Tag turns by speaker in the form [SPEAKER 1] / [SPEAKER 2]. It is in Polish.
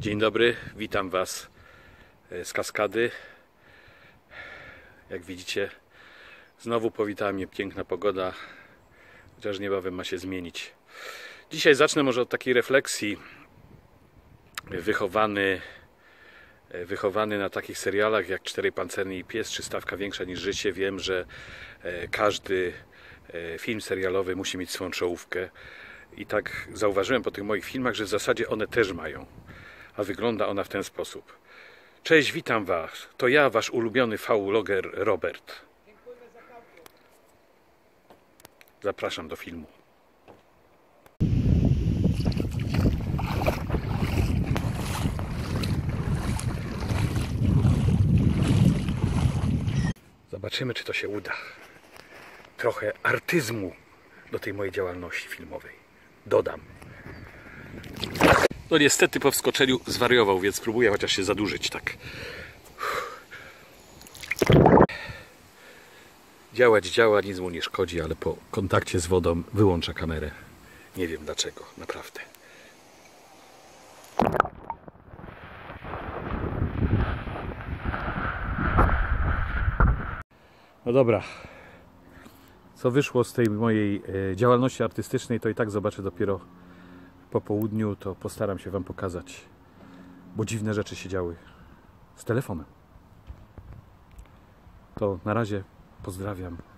[SPEAKER 1] Dzień dobry, witam Was z kaskady. Jak widzicie, znowu powitała mnie piękna pogoda, chociaż niebawem ma się zmienić. Dzisiaj zacznę może od takiej refleksji. Wychowany na takich serialach jak Cztery pancerni i pies czy Stawka większa niż życie, wiem, że każdy film serialowy musi mieć swoją czołówkę. I tak zauważyłem po tych moich filmach, że w zasadzie one też mają. A wygląda ona w ten sposób. Cześć, witam Was. To ja, Wasz ulubiony vloger Robert. Zapraszam do filmu. Zobaczymy, czy to się uda. Trochę artyzmu do tej mojej działalności filmowej dodam. No niestety po wskoczeniu zwariował, więc spróbuję chociaż się zadłużyć tak. Działać działa, nic mu nie szkodzi, ale po kontakcie z wodą wyłącza kamerę. Nie wiem dlaczego, naprawdę. No dobra. Co wyszło z tej mojej działalności artystycznej, to i tak zobaczę dopiero po południu, to postaram się Wam pokazać, bo dziwne rzeczy się działy z telefonem. To na razie, pozdrawiam.